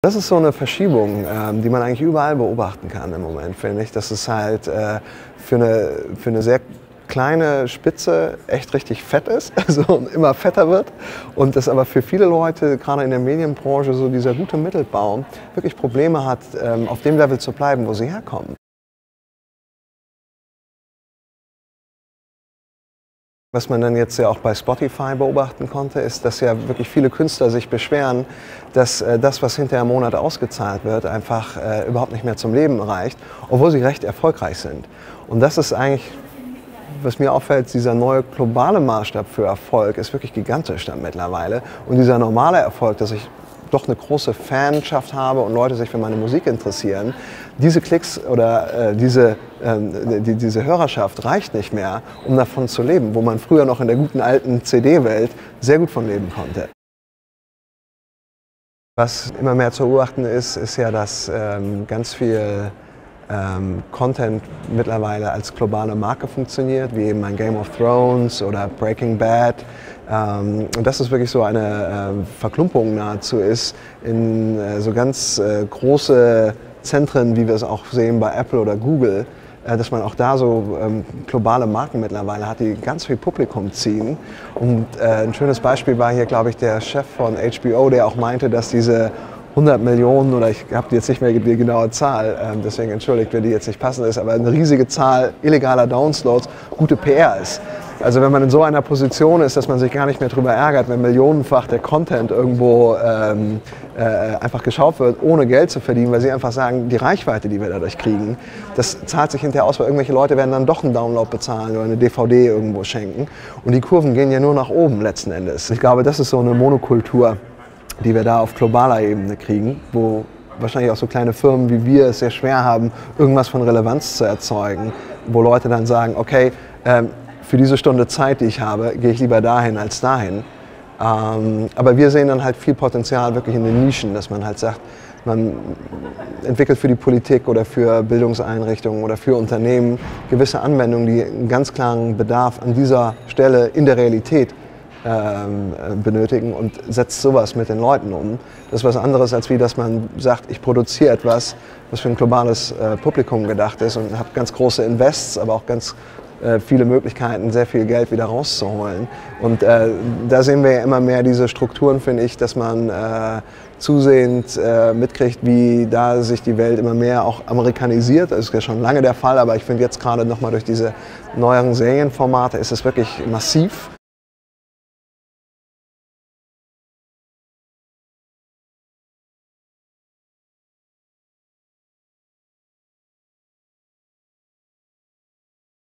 Das ist so eine Verschiebung, die man eigentlich überall beobachten kann im Moment, finde ich. Dass es halt für eine sehr kleine Spitze echt richtig fett ist, also immer fetter wird. Und das aber für viele Leute, gerade in der Medienbranche, so dieser gute Mittelbau, wirklich Probleme hat, auf dem Level zu bleiben, wo sie herkommen. Was man dann jetzt ja auch bei Spotify beobachten konnte, ist, dass ja wirklich viele Künstler sich beschweren, dass das, was hinterher im Monat ausgezahlt wird, einfach überhaupt nicht mehr zum Leben reicht, obwohl sie recht erfolgreich sind. Und das ist eigentlich, was mir auffällt, dieser neue globale Maßstab für Erfolg ist wirklich gigantisch dann mittlerweile. Und dieser normale Erfolg, dass ich doch eine große Fanschaft habe und Leute sich für meine Musik interessieren, diese Klicks oder diese Hörerschaft reicht nicht mehr, um davon zu leben, wo man früher noch in der guten alten CD-Welt sehr gut von leben konnte. Was immer mehr zu beobachten ist, ist ja, dass ganz viel Content mittlerweile als globale Marke funktioniert, wie eben ein Game of Thrones oder Breaking Bad. Und dass es wirklich so eine Verklumpung nahezu ist in so ganz große Zentren, wie wir es auch sehen bei Apple oder Google, dass man auch da so globale Marken mittlerweile hat, die ganz viel Publikum ziehen. Und ein schönes Beispiel war hier, glaube ich, der Chef von HBO, der auch meinte, dass diese 100 Millionen, oder ich habe jetzt nicht mehr die genaue Zahl, deswegen entschuldigt, wenn die jetzt nicht passend ist, aber eine riesige Zahl illegaler Downloads gute PR ist. Also wenn man in so einer Position ist, dass man sich gar nicht mehr darüber ärgert, wenn millionenfach der Content irgendwo einfach geschaut wird, ohne Geld zu verdienen, weil sie einfach sagen, die Reichweite, die wir dadurch kriegen, das zahlt sich hinterher aus, weil irgendwelche Leute werden dann doch einen Download bezahlen oder eine DVD irgendwo schenken. Und die Kurven gehen ja nur nach oben letzten Endes. Ich glaube, das ist so eine Monokultur, die wir da auf globaler Ebene kriegen, wo wahrscheinlich auch so kleine Firmen wie wir es sehr schwer haben, irgendwas von Relevanz zu erzeugen, wo Leute dann sagen, okay, für diese Stunde Zeit, die ich habe, gehe ich lieber dahin als dahin. Aber wir sehen dann halt viel Potenzial wirklich in den Nischen, dass man halt sagt, man entwickelt für die Politik oder für Bildungseinrichtungen oder für Unternehmen gewisse Anwendungen, die einen ganz klaren Bedarf an dieser Stelle in der Realität benötigen und setzt sowas mit den Leuten um. Das ist was anderes, als wie dass man sagt, ich produziere etwas, was für ein globales Publikum gedacht ist und habe ganz große Invests, aber auch ganz viele Möglichkeiten, sehr viel Geld wieder rauszuholen. Und da sehen wir ja immer mehr diese Strukturen, finde ich, dass man zusehend mitkriegt, wie da sich die Welt immer mehr auch amerikanisiert. Das ist ja schon lange der Fall, aber ich finde jetzt gerade nochmal durch diese neueren Serienformate ist es wirklich massiv.